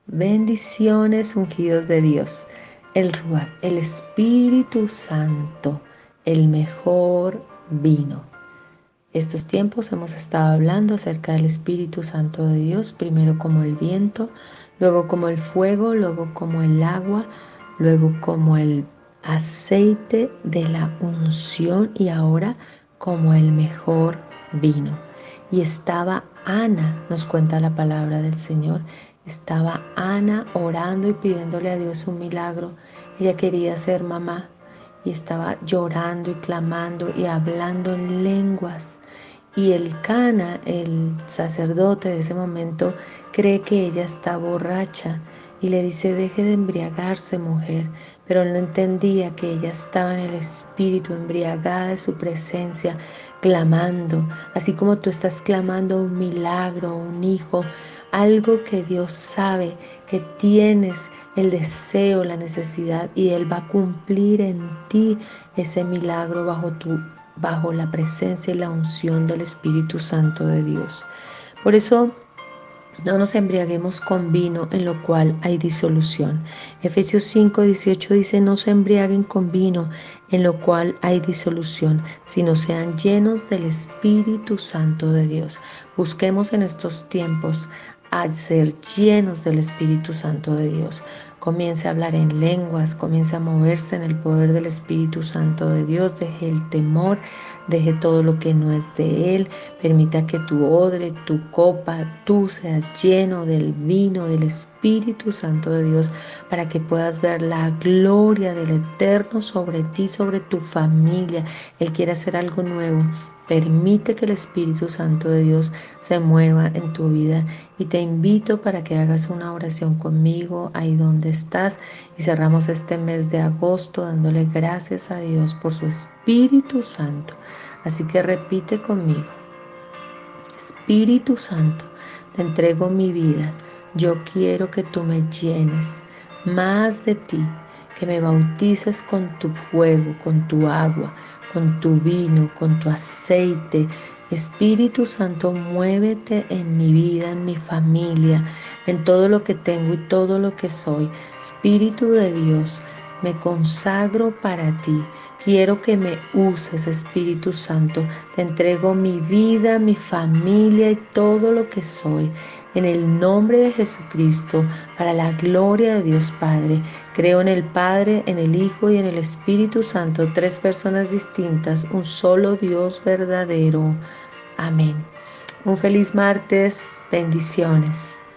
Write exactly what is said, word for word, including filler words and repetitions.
Bendiciones, ungidos de Dios. El Ruach, el Espíritu Santo, el mejor vino. Estos tiempos hemos estado hablando acerca del Espíritu Santo de Dios, primero como el viento, luego como el fuego, luego como el agua, luego como el aceite de la unción y ahora como el mejor vino. Y estaba Ana, nos cuenta la palabra del Señor, estaba Ana orando y pidiéndole a Dios un milagro. Ella quería ser mamá y estaba llorando y clamando y hablando en lenguas. Y el Cana, el sacerdote de ese momento, cree que ella está borracha y le dice: deje de embriagarse, mujer. Pero él no entendía que ella estaba en el espíritu, embriagada de su presencia, clamando, así como tú estás clamando un milagro, un hijo, algo que Dios sabe que tienes el deseo, la necesidad, y Él va a cumplir en ti ese milagro bajo tu bajo la presencia y la unción del Espíritu Santo de Dios. Por eso no nos embriaguemos con vino en lo cual hay disolución. Efesios cinco dieciocho dice: no se embriaguen con vino en lo cual hay disolución, sino sean llenos del Espíritu Santo de Dios. Busquemos en estos tiempos a ser llenos del Espíritu Santo de Dios. Comience a hablar en lenguas, comience a moverse en el poder del Espíritu Santo de Dios. Deje el temor, deje todo lo que no es de Él. Permita que tu odre, tu copa, tú seas lleno del vino del Espíritu Santo de Dios, para que puedas ver la gloria del Eterno sobre ti, sobre tu familia. Él quiere hacer algo nuevo. Permite que el Espíritu Santo de Dios se mueva en tu vida, y te invito para que hagas una oración conmigo ahí donde estás, y cerramos este mes de agosto dándole gracias a Dios por su Espíritu Santo. Así que repite conmigo: Espíritu Santo, te entrego mi vida. Yo quiero que tú me llenes más de ti, que me bautices con tu fuego, con tu agua, con tu vino, con tu aceite. Espíritu Santo, muévete en mi vida, en mi familia, en todo lo que tengo y todo lo que soy. Espíritu de Dios, me consagro para ti. Quiero que me uses, Espíritu Santo. Te entrego mi vida, mi familia y todo lo que soy. En el nombre de Jesucristo, para la gloria de Dios Padre. Creo en el Padre, en el Hijo y en el Espíritu Santo, tres personas distintas, un solo Dios verdadero. Amén. Un feliz martes. Bendiciones.